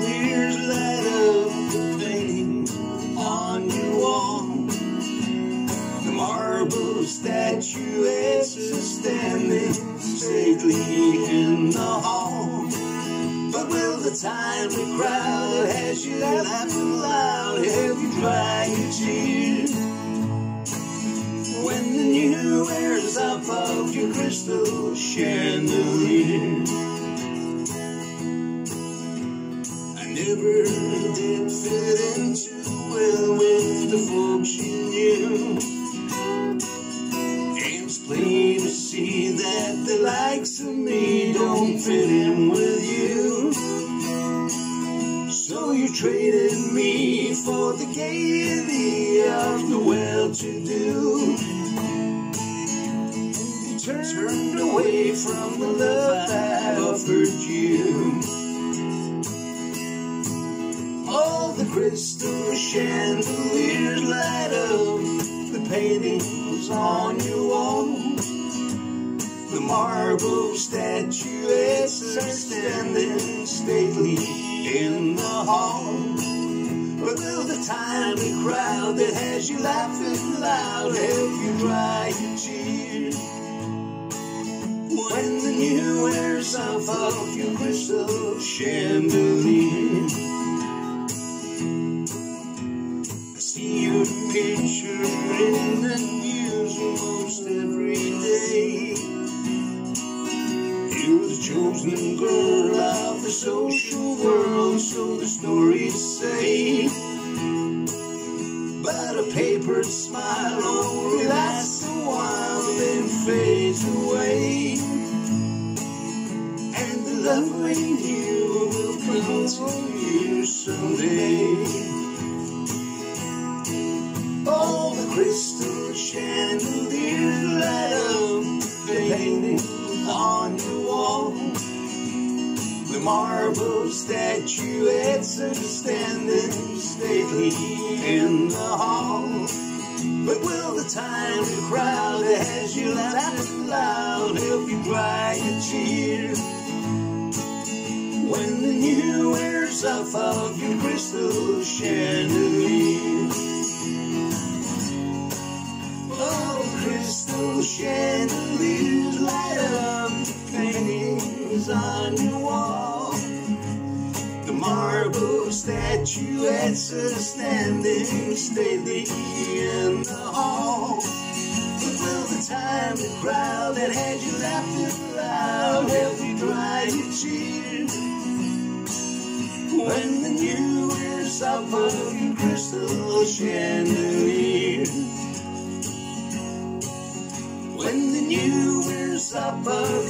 chandeliers light up the painting on your wall. The marble statuettes are standing stately in the hall. But will the timely crowd that has you laughing loud help you dry your tears? When the new wears off of your crystal chandelier. I never did fit in too well with the folks you knew, and it's plain to see that the likes of me don't fit in with you. So you traded me for the gaiety of the well-to-do. You turned away from the love I offered you. All the crystal chandeliers light up the paintings on your wall. The marble statuettes are standing stately in the hall. But will the timely crowd that has you laughing loud help you dry your tears? When the new wears off of your crystal chandelier. I see your picture in the news almost every day. You're the chosen girl of the social world, so the stories say. But a papered smile only lasts a while, then fades away. And the love we knew will come to you someday. All the crystal chandeliers light up the paintings on your wall. The marble statuettes are standing stately in the hall. But will the timely crowd that has you laughing loud help you dry your tears? When the new wears off of your crystal chandelier. Oh, crystal chandeliers light up the paintings on your wall. The marble statuettes are standing stately in the hall. But will the timely crowd that had you laughing loud help you dry your tears? When the new wears off of your crystal chandelier. When the new wears off of